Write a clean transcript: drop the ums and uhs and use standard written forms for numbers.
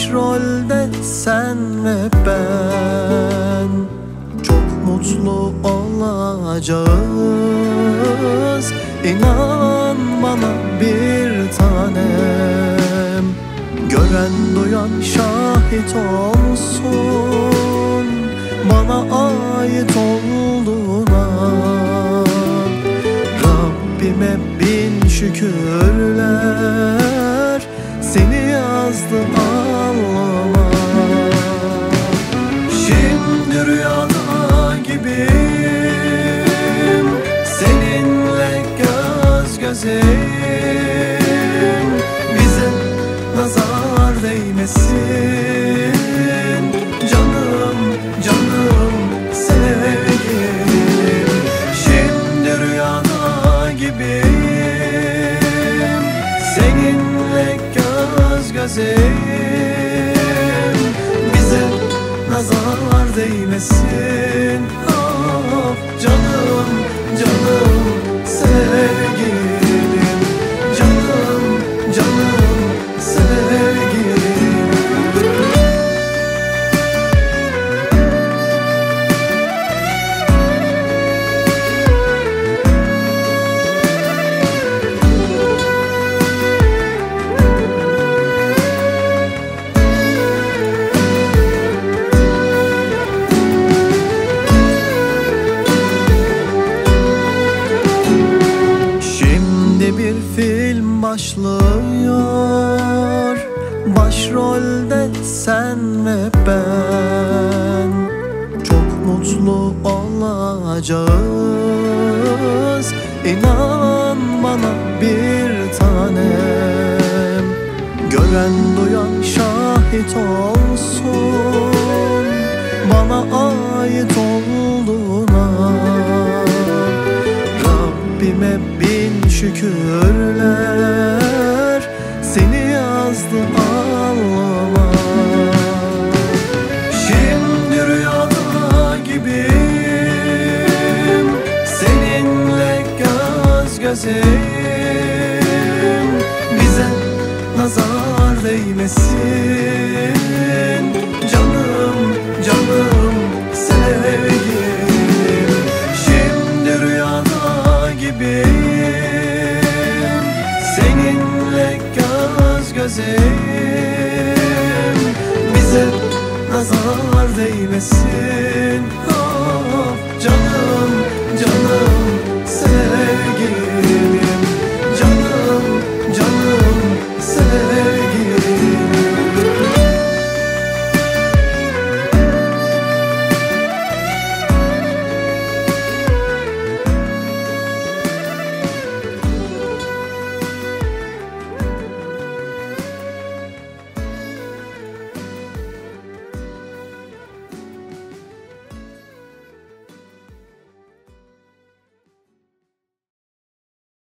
Başrolde sen ve ben çok mutlu olacağız. İnan bana bir tanem, gören duyan şahit olsun bana ait olduğuna. Rabbime bin şükürler, seni yazdı alnıma. Şimdi rüyada gibiyim, seninle göz gözeyim. Bize nazar değmesin, canım canım sevgilim. Şimdi rüyada gibiyim, seninle göz gözeyim. Bize nazar değmesin, ah canım canım sevgilim. Canım canım sevgilim. Bir film başlıyor, başrolde sen ve ben çok mutlu olacağız. İnan bana bir tanem, gören duyan şahit olsun bana ait olduğuna. Rabbime bin şükürler, seni yazdı alnıma. Şimdi rüyada gibiyim, seninle göz gözeyim. Bize nazar değmesin, canım canım sevgilim. Şimdi rüyada gibiyim, seninle göz gözeyim. Bize nazar değmesin, ah canım canım sevgilim.